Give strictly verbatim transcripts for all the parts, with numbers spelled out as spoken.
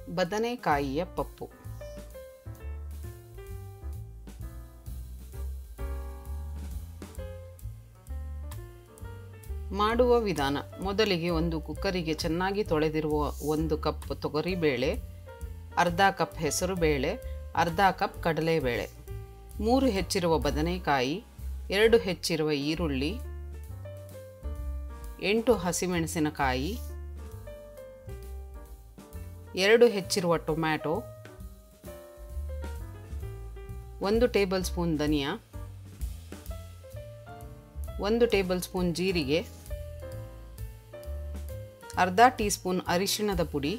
ಬದನೆಕಾಯಿಯ ಪಪ್ಪು. ಮಾಡುವ ವಿಧಾನ. ಮೊದಲಿಗೆ ಒಂದು ಕುಕ್ಕರಿಗೆ ಚೆನ್ನಾಗಿ ತೊಳೆದಿರುವ ಒಂದು ಕಪ್ ತೊಗರಿಬೇಳೆ, ಅರ್ಧ ಕಪ್ ಹೆಸರುಬೇಳೆ, ಅರ್ಧ ಕಪ್ ಕಡಲೆಬೇಳೆ, ಮೂರು ಹೆಚ್ಚಿರುವ ಬದನೆಕಾಯಿ, ಎರಡು ಹೆಚ್ಚಿರುವ ಈರುಳ್ಳಿ, ಎಂಟು ಹಸಿಮೆಣಸಿನಕಾಯಿ, ಎರಡು ಹೆಚ್ಚಿರುವ ಟೊಮ್ಯಾಟೊ, ಒಂದು ಟೇಬಲ್ ಸ್ಪೂನ್ ಧನಿಯಾ, ಒಂದು ಟೇಬಲ್ ಸ್ಪೂನ್ ಜೀರಿಗೆ, ಅರ್ಧ ಟೀ ಸ್ಪೂನ್ ಅರಿಶಿಣದ ಪುಡಿ,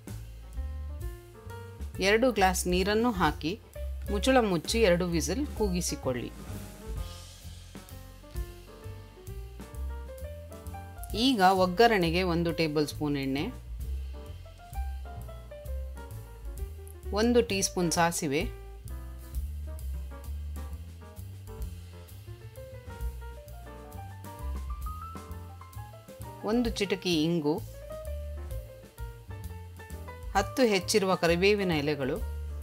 ಎರಡು ಗ್ಲಾಸ್ ನೀರನ್ನು ಹಾಕಿ ಮುಚ್ಚಳ ಮುಚ್ಚಿ ಎರಡು ವಿಸಿಲ್ ಕೂಗಿಸಿಕೊಳ್ಳಿ. ಈಗ ಒಗ್ಗರಣೆಗೆ ಒಂದು ಟೇಬಲ್ ಸ್ಪೂನ್ ಎಣ್ಣೆ, ಒಂದು ಟೀ ಸ್ಪೂನ್ ಸಾಸಿವೆ, ಒಂದು ಚಿಟಕಿ ಇಂಗು, ಹತ್ತು ಹೆಚ್ಚಿರುವ ಕರಿಬೇವಿನ ಎಲೆಗಳು,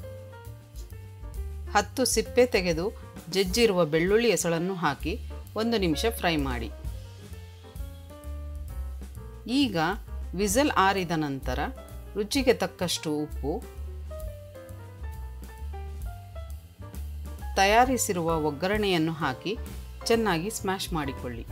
ಹತ್ತು ಸಿಪ್ಪೆ ತೆಗೆದು ಜಜ್ಜಿರುವ ಬೆಳ್ಳುಳ್ಳಿ ಎಸಳನ್ನು ಹಾಕಿ ಒಂದು ನಿಮಿಷ ಫ್ರೈ ಮಾಡಿ. ಈಗ ವಿಸಲ್ ಆರಿದ ನಂತರ ರುಚಿಗೆ ತಕ್ಕಷ್ಟು ಉಪ್ಪು, ತಯಾರಿಸಿರುವ ಒಗ್ಗರಣೆಯನ್ನು ಹಾಕಿ ಚೆನ್ನಾಗಿ ಸ್ಮ್ಯಾಶ್ ಮಾಡಿಕೊಳ್ಳಿ.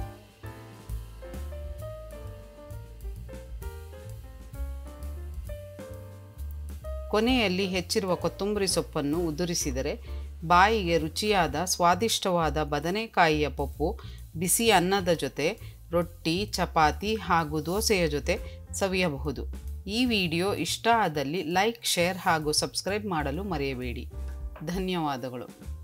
ಕೊನೆಯಲ್ಲಿ ಹೆಚ್ಚಿರುವ ಕೊತ್ತಂಬರಿ ಸೊಪ್ಪನ್ನು ಉದುರಿಸಿದರೆ ಬಾಯಿಗೆ ರುಚಿಯಾದ ಸ್ವಾದಿಷ್ಟವಾದ ಬದನೆಕಾಯಿಯ ಪಪ್ಪು ಬಿಸಿ ಅನ್ನದ ಜೊತೆ, ರೊಟ್ಟಿ, ಚಪಾತಿ ಹಾಗೂ ದೋಸೆಯ ಜೊತೆ ಸವಿಯಬಹುದು. ಈ ವಿಡಿಯೋ ಇಷ್ಟ ಆದಲ್ಲಿ ಲೈಕ್, ಶೇರ್ ಹಾಗೂ ಸಬ್ಸ್ಕ್ರೈಬ್ ಮಾಡಲು ಮರೆಯಬೇಡಿ. ಧನ್ಯವಾದಗಳು.